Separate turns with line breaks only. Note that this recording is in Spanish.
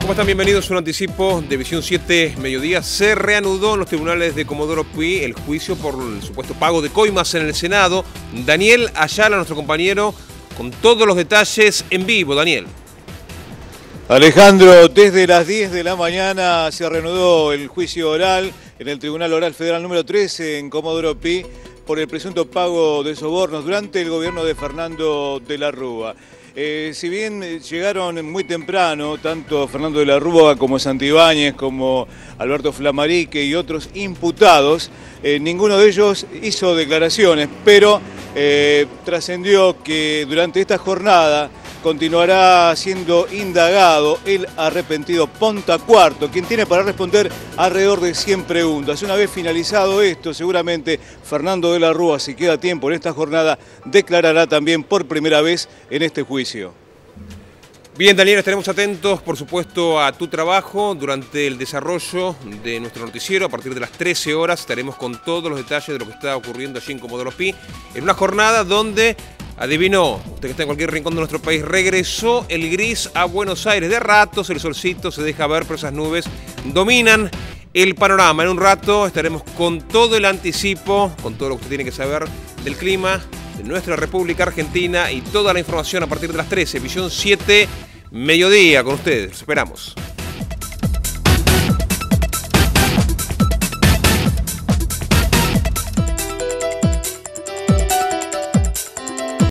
¿Cómo están? Bienvenidos a un anticipo de Visión 7 Mediodía. Se reanudó en los tribunales de Comodoro Pi el juicio por el supuesto pago de coimas en el Senado. Daniel Ayala, nuestro compañero, con todos los detalles en vivo. Daniel.
Alejandro, desde las 10 de la mañana se reanudó el juicio oral en el Tribunal Oral Federal número 13 en Comodoro Pi por el presunto pago de sobornos durante el gobierno de Fernando de la Rúa. Si bien llegaron muy temprano, tanto Fernando de la Rúa como Santibáñez, como Alberto Flamarique y otros imputados, ninguno de ellos hizo declaraciones, pero trascendió que durante esta jornada continuará siendo indagado el arrepentido Ponta Cuarto, quien tiene para responder alrededor de 100 preguntas. Una vez finalizado esto, seguramente Fernando de la Rúa, si queda tiempo en esta jornada, declarará también por primera vez en este juicio.
Bien, Daniel, estaremos atentos, por supuesto, a tu trabajo durante el desarrollo de nuestro noticiero. A partir de las 13 horas estaremos con todos los detalles de lo que está ocurriendo allí en Comodoro Pi, en una jornada donde, adivinó, usted que está en cualquier rincón de nuestro país, regresó el gris a Buenos Aires. De ratos el solcito se deja ver, pero esas nubes dominan el panorama. En un rato estaremos con todo el anticipo, con todo lo que usted tiene que saber del clima de nuestra República Argentina y toda la información a partir de las 13. Visión 7 Mediodía con ustedes. Los esperamos.